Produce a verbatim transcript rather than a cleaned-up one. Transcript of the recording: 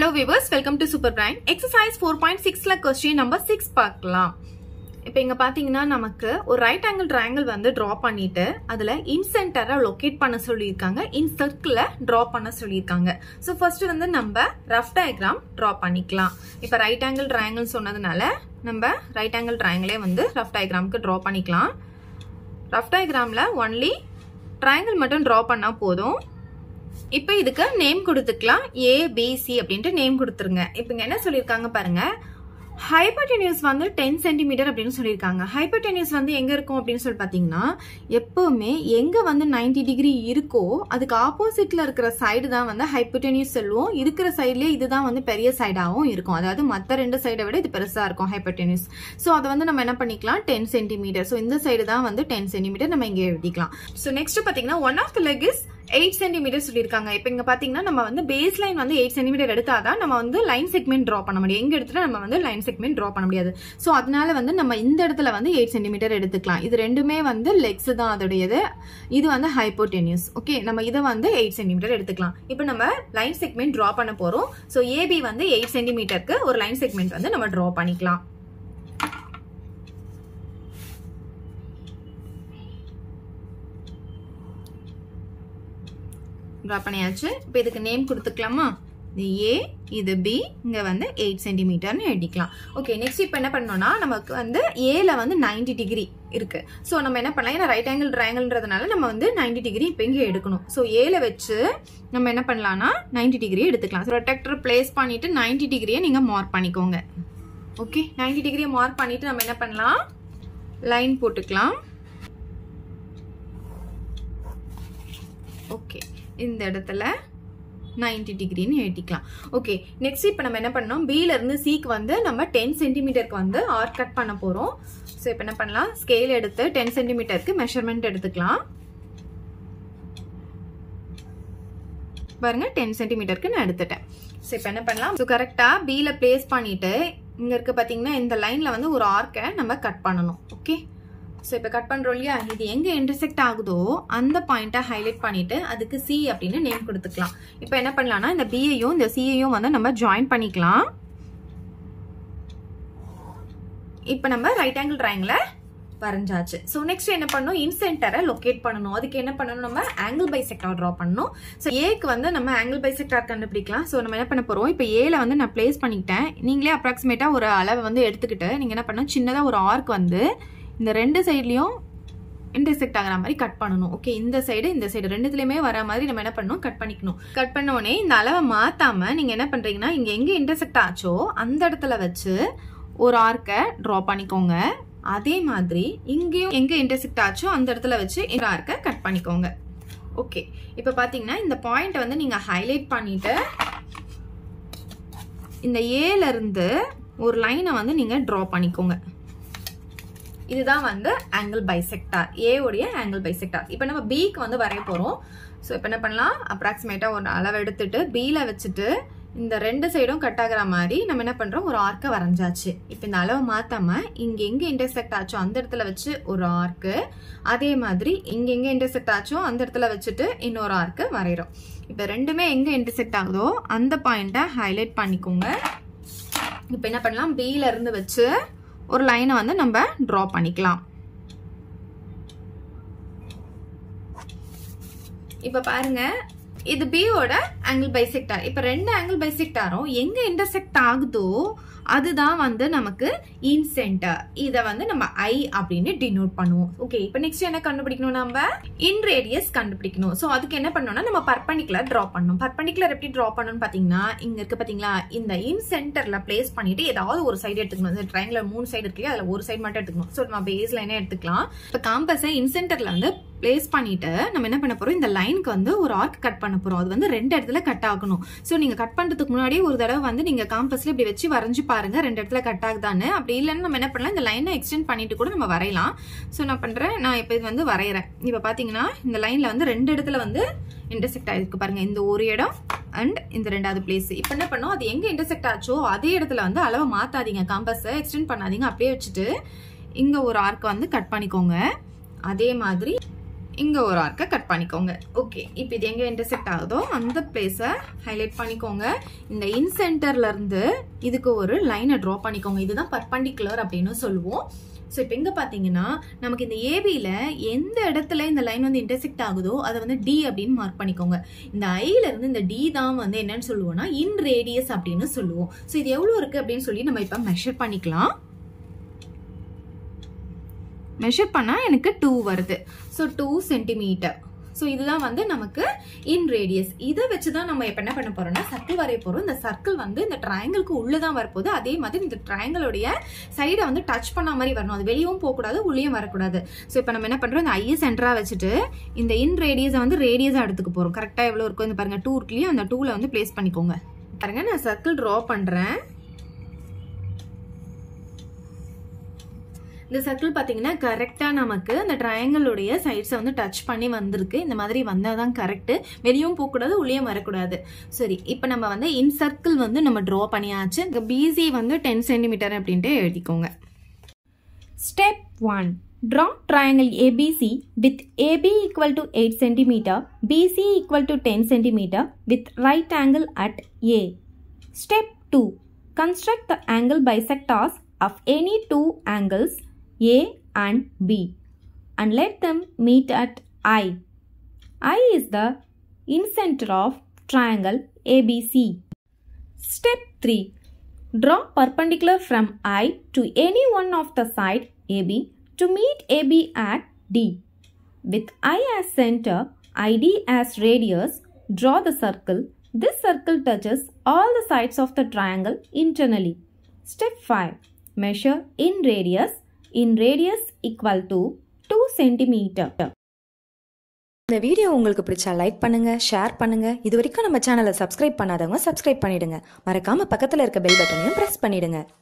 Hello viewers, welcome to Super Brain. Exercise four point six la question number six பார்க்கலாம். இப்போ இங்க பாத்தீங்கன்னா நமக்கு ஒரு ரைட் ஆங்கிள் ட்ரையாங்கிள் வந்து டிரா பண்ணிட்டு அதுல இன் சென்டரை லொகேட் பண்ண சொல்லியிருக்காங்க, இன் சர்க்கிளை டிரா பண்ண சொல்லியிருக்காங்க. ஸோ ஃபர்ஸ்ட் வந்து நம்ம ரஃப் டயக்ராம் டிரா பண்ணிக்கலாம். இப்போ ரைட் ஆங்கிள் ட்ரையாங்கிள் சொன்னதுனால நம்ம ரைட் ஆங்கிள் ட்ரையாங்கிளே வந்து ரஃப் டயக்ராமுக்கு டிரா பண்ணிக்கலாம். ரஃப் டயக்ராம்ல ஒன்லி ட்ரையாங்கிள் மட்டும் டிரா பண்ணா போதும். இப்போ இதுக்கு நேம் கொடுத்துக்கலாம். ஏ பி சி அப்படின்ட்டு நேம் கொடுத்துருங்க. இப்போ இங்க என்ன சொல்லியிருக்காங்க பாருங்க, ஹைப்போடென்யூஸ் வந்து டென் சென்டிமீட்டர் அப்படின்னு சொல்லியிருக்காங்க. ஹைப்போடென்யூஸ் வந்து எங்க இருக்கும் அப்படின்னு சொல்லி பாத்தீங்கன்னா, எப்பவுமே எங்க வந்து நைன்டி டிகிரி இருக்கோ அதுக்கு ஆப்போசிட்ல இருக்கிற சைடு தான் வந்து ஹைப்போடென்யூஸ் சொல்லுவோம். இருக்கிற சைட்லயே இதுதான் வந்து பெரிய சைடாகவும் இருக்கும். அதாவது மற்ற ரெண்டு சைடை விட இது பெருசா இருக்கும் ஹைப்போடென்யூஸ். ஸோ அதை வந்து நம்ம என்ன பண்ணிக்கலாம், டென் சென்டிமீட்டர். ஸோ இந்த சைடு தான் வந்து டென் சென்டிமீட்டர் நம்ம இங்க எழுதிக்கலாம். ஸோ நெக்ஸ்ட் பாத்தீங்கன்னா one of the leg is eight centimeter சொல்லியிருக்காங்க. இப்போ இங்க பாத்தீங்கன்னா நம்ம வந்து பேஸ் லைன் வந்து எயிட் சென்டிமீட்டர் எடுத்தாதான் நம்ம வந்து லைன் செக்மெண்ட் டிரா பண்ண முடியும். எங்க இடத்துல நம்ம வந்து லைன் செக்மெண்ட் டிரா பண்ண முடியாது. சோ அதனால வந்து நம்ம இந்த இடத்துல வந்து எயிட் சென்டிமீட்டர் எடுத்துக்கலாம். இது ரெண்டுமே வந்து லெக்ஸ் தான் அதோடையது. இது வந்து ஹைப்போடென்யூஸ். ஓகே, நம்ம இதை வந்து எயிட் சென்டிமீட்டர் எடுத்துக்கலாம். இப்போ நம்ம லைன் செக்மெண்ட் டிரா பண்ண போறோம். சோ ஏபி வந்து எயிட் சென்டிமீட்டருக்கு ஒரு லைன் செக்மெண்ட் வந்து நம்ம டிரா பண்ணிக்கலாம். டிரா பண்ணியாச்சு. இப்போ இதுக்கு நேம் கொடுத்துக்கலாமா? இது ஏ, இது பி, இங்க வந்து எயிட் சென்டிமீட்டர்னு எழுதிக்கலாம். ஓகே, நெக்ஸ்ட் இப்போ என்ன பண்ணோம்னா நமக்கு வந்து ஏல வந்து நைன்டி டிகிரி இருக்கு. ஸோ நம்ம என்ன பண்ணலாம், ஏன்னா ரைட் ஆங்கிள் ட்ரையாங்கிள்ன்றதுனால நம்ம வந்து நைன்டி டிகிரி இப்போ இங்கே எடுக்கணும். ஸோ ஏல வச்சு நம்ம என்ன பண்ணலாம்னா நைன்டி டிகிரி எடுத்துக்கலாம். ஸோ ப்ரொடெக்டர் பிளேஸ் பண்ணிட்டு நைன்டி டிகிரியை நீங்க மார்க் பண்ணிக்கோங்க. ஓகே, நைன்டி டிகிரியை மார்க் பண்ணிட்டு நம்ம என்ன பண்ணலாம், லைன் போட்டுக்கலாம். ஓகே, இந்த இடத்துல நைன்டி டிகிரின்னு எழுதிக்கலாம். ஓகே, நெக்ஸ்ட் இப்போ நம்ம என்ன பண்ணோம், பில இருந்து சிக்கு வந்து நம்ம டென் சென்டிமீட்டருக்கு வந்து ஆர்க் கட் பண்ண போறோம். ஸோ இப்போ என்ன பண்ணலாம், ஸ்கேல் எடுத்து டென் சென்டிமீட்டருக்கு மெஷர்மெண்ட் எடுத்துக்கலாம். பாருங்க, டென் சென்டிமீட்டருக்கு நான் எடுத்துட்டேன். ஸோ இப்போ என்ன பண்ணலாம், ஸோ கரெக்டா பில பிளேஸ் பண்ணிட்டு இங்க இருக்கு பாத்தீங்கன்னா இந்த லைன்ல வந்து ஒரு ஆர்க்கை நம்ம கட் பண்ணணும். ஓகே, ஸோ இப்போ கட் பண்றோம் இல்லையா, இது எங்க இன்டர்செக்ட் ஆகுதோ அந்த பாயிண்ட்டை ஹைலைட் பண்ணிட்டு அதுக்கு சி அப்படின்னு நேம் கொடுத்துக்கலாம். இப்போ என்ன பண்ணலாம்னா இந்த பியையும் இந்த சியையும் வந்து நம்ம ஜாயின் பண்ணிக்கலாம். இப்போ நம்ம ரைட் ஆங்கிள் ட்ரையாங்கிள வரைஞ்சாச்சு. ஸோ நெக்ஸ்ட் என்ன பண்ணணும், இன் சென்டரை லொகேட் பண்ணணும். அதுக்கு என்ன பண்ணணும், நம்ம ஆங்கிள் பைசெக்டார் டிரா பண்ணணும். ஸோ ஏக்கு வந்து நம்ம ஆங்கிள் பைசெக்டார் கண்டுபிடிக்கலாம். ஸோ நம்ம என்ன பண்ண போறோம், இப்போ ஏல வந்து நான் பிளேஸ் பண்ணிக்கிட்டேன். நீங்களே அப்ராக்சிமேட்டா ஒரு அளவை வந்து எடுத்துக்கிட்டு நீங்க என்ன பண்ணணும், சின்னதா ஒரு ஆர்க் வந்து இந்த ரெண்டு சைட்லயும் இன்டர்செக்ட் ஆகிற மாதிரி கட் பண்ணணும். ஓகே, இந்த சைடு இந்த சைடு ரெண்டுத்துலயுமே வர மாதிரி நம்ம என்ன பண்ணணும், கட் பண்ணிக்கணும். கட் பண்ண உடனே இந்த அளவை மாத்தாம நீங்க என்ன பண்றீங்கன்னா, இங்க எங்க இன்டர்செக்ட் ஆச்சோ அந்த இடத்துல வச்சு ஒரு ஆர்க்கை டிரா பண்ணிக்கோங்க. அதே மாதிரி இங்கேயும் எங்க இன்டர்செக்ட் ஆச்சோ அந்த இடத்துல வச்சு இந்த ஆர்க்கை கட் பண்ணிக்கோங்க. ஓகே, இப்ப பாத்தீங்கன்னா இந்த பாயிண்ட் வந்து நீங்க ஹைலைட் பண்ணிட்டு இந்த ஏல இருந்து ஒரு லைனை வந்து நீங்க டிரா பண்ணிக்கோங்க. இதுதான் வந்து ஆங்கிள் பைசெக்டார், ஏ உடைய ஆங்கிள் பைசெக்டார். இப்போ நம்ம பிக்கு வந்து வரைய போறோம். ஸோ இப்போ என்ன பண்ணலாம், அப்ராக்சிமேட்டா ஒரு அளவு எடுத்துட்டு பில வச்சுட்டு இந்த ரெண்டு சைடும் கட் ஆகுற மாதிரி நம்ம என்ன பண்றோம், ஒரு ஆர்க்கை வரைஞ்சாச்சு. இப்போ இந்த அளவை மாத்தாம இங்க எங்க இன்டர்செக்ட் ஆச்சோ அந்த இடத்துல வச்சு ஒரு ஆர்க்கு, அதே மாதிரி இங்க எங்க இன்டர்செக்ட் ஆச்சோ அந்த இடத்துல வச்சுட்டு இன்னொரு ஆர்க்கு வரைகிறோம். இப்போ ரெண்டுமே எங்க இன்டர்செக்ட் ஆகுதோ அந்த பாயிண்ட்டை ஹைலைட் பண்ணிக்கோங்க. இப்போ என்ன பண்ணலாம், பில இருந்து வச்சு ஒரு லைனை வந்து நம்ம டிரா பண்ணிக்கலாம். இப்ப பாருங்க, இது பியோட ஆங்கிள் பைசெக்டார். இப்ப ரெண்டு ஆங்கிள் பைசெக்டாரும் எங்க இன்டர்செக்ட் ஆகுதோ அதுதான் வந்து நமக்கு இன் சென்டர். இத வந்து நம்ம ஐ அப்படின்னு டினோட் பண்ணுவோம். ஓகே, இப்போ நெக்ஸ்ட் என்ன கண்டுபிடிக்கணும், நம்ம இன் ரேடியஸ் கண்டுபிடிக்கணும். சோ அதுக்கு என்ன பண்ணணும்னா நம்ம பர்பெண்டிகுலர் டிரா பண்ணணும். பர்பெண்டிகுலர் எப்படி டிரா பண்ணணும்னு பாத்தீங்கன்னா, இங்க இருக்கு பாத்தீங்களா, இந்த இன் சென்டர்ல பிளேஸ் பண்ணிட்டு ஏதாவது ஒரு சைடு எடுத்துக்கணும். இந்த ட்ரையாங்கிள் மூணு சைடு இருக்கு, அதுல ஒரு சைடு மட்டும் எடுத்துக்கணும். சோ நம்ம பேஸ் லைனே எடுத்துக்கலாம். இப்போ காம்பஸை இன் சென்டர்ல வந்து பிளேஸ் பண்ணிட்டு நம்ம என்ன பண்ண போறோம், இந்த லைனுக்கு வந்து ஒரு ஆர்க் கட் பண்ண போறோம். அது வந்து ரெண்டு இடத்துல கட் ஆகணும். சோ நீங்க கட் பண்றதுக்கு முன்னாடி ஒரு தடவை வந்து நீங்க காம்பஸ்ல இப்படி வச்சு வரைஞ்சு பாருங்க ரெண்டு இடத்துல கட் ஆகுதான்னு. அப்படி இல்லைன்னு நம்ம என்ன பண்ணலாம், இந்த லைனை எக்ஸ்டெண்ட் பண்ணிட்டு கூட நம்ம வரையலாம். சோ நான் பண்றேன், நான் இப்ப இது வந்து வரையறேன். இப்ப பாத்தீங்கன்னா இந்த லைன்ல வந்து ரெண்டு இடத்துல வந்து இன்டர்செக்ட் ஆயிருக்கு பாருங்க, இந்த ஒரு இடம் அண்ட் இந்த ரெண்டாவது பிளேஸ். இப்ப என்ன பண்ணோம், அது எங்க இன்டர்செக்ட் ஆச்சோ அதே இடத்துல வந்து அளவை மாத்தாதீங்க, காம்பஸை எக்ஸ்டெண்ட் பண்ணாதீங்க, அப்படியே வச்சுட்டு இங்க ஒரு ஆர்க் வந்து கட் பண்ணிக்கோங்க. அதே மாதிரி இங்க ஒரு ஆர்க்க கட் பண்ணிக்கோங்க. ஓகே, இப்போ இது எங்க இன்டர்செக்ட் ஆகுதோ அந்த பிளேஸை ஹைலைட் பண்ணிக்கோங்க. இந்த இன்சென்டர்ல இருந்து இதுக்கு ஒரு லைனை ட்ரா பண்ணிக்கோங்க. இதுதான் பர்பண்டிகுலர் அப்படின்னு சொல்லுவோம். ஸோ இப்போ எங்க பாத்தீங்கன்னா நமக்கு இந்த ஏபியில எந்த இடத்துல இந்த லைன் வந்து இன்டர்செக்ட் ஆகுதோ அதை வந்து டி அப்படின்னு மார்க் பண்ணிக்கோங்க. இந்த ஐல இருந்து இந்த டி தான் வந்து என்னன்னு சொல்லுவோம்னா இன் ரேடியஸ் அப்படின்னு சொல்லுவோம். ஸோ இது எவ்வளவு இருக்கு அப்படின்னு சொல்லி நம்ம இப்ப மெஷர் பண்ணிக்கலாம். மெஷர் பண்ணா எனக்கு டூ வருது. So two centimetre. ஸோ இதுதான் வந்து நமக்கு இன் ரேடியஸ். இதை வச்சுதான் நம்ம இப்ப என்ன பண்ண போறோம்னா சர்க்கிள் வரைய போறோம். இந்த சர்க்கிள் வந்து இந்த ட்ரையாங்கிளுக்கு உள்ளதான் வரப்போகுது. அதே மாதிரி இந்த ட்ரையாங்கிளுடைய சைடை வந்து டச் பண்ண மாதிரி வரணும். அது வெளியும் போகக்கூடாது, உள்ளேயும் வரக்கூடாது. ஸோ இப்போ நம்ம என்ன பண்றோம், இந்த ஐயை சென்டரா வச்சுட்டு இந்த இன் ரேடியஸை வந்து ரேடியஸா எடுத்துக்க போறோம். கரெக்டா எவ்வளவு இருக்கும் இந்த பாருங்க, டூ இருக்குலயும் அந்த டூல வந்து பிளேஸ் பண்ணிக்கோங்க. பாருங்க நான் சர்க்கிள் டிரா பண்றேன். இந்த சர்க்கிள் பாத்தீங்கன்னா கரெக்டா நமக்கு அந்த ட்ரையாங்கிளுடைய சைட்ஸை வந்து டச் பண்ணி வந்திருக்கு. இந்த மாதிரி வந்தாதான் கரெக்ட். வெளியும் போகக்கூடாது, உள்ளேயும் வரக்கூடாது. சரி, இப்போ நம்ம வந்து இன் சர்க்கிள் வந்து நம்ம டிரா பண்ணியாச்சு. இந்த பிசி வந்து டென் சென்டிமீட்டர் அப்படின்ட்டு எழுதிக்கோங்க. Step one, draw triangle A B C with A B equal to eight centimeter, B C equal to ten centimeter with right angle at A. Step two, construct the angle bisectors of any two angles A and B and let them meet at I. I is the incenter of triangle A B C. Step three, draw perpendicular from I to any one of the side A B to meet A B at D. With I as center, I D as radius, draw the circle. This circle touches all the sides of the triangle internally. Step five, measure in radius. In radius equal to two centimeter. இந்த video உங்களுக்கு பிடிச்சா like பண்ணுங்க, share பண்ணுங்க. இது வரைக்கும் நம்ம சேனலை subscribe பண்ணாதவங்க சப்ஸ்கிரைப் பண்ணிடுங்க. மறக்காம பக்கத்துல இருக்க பெல் பட்டனையும் பிரஸ் பண்ணிடுங்க.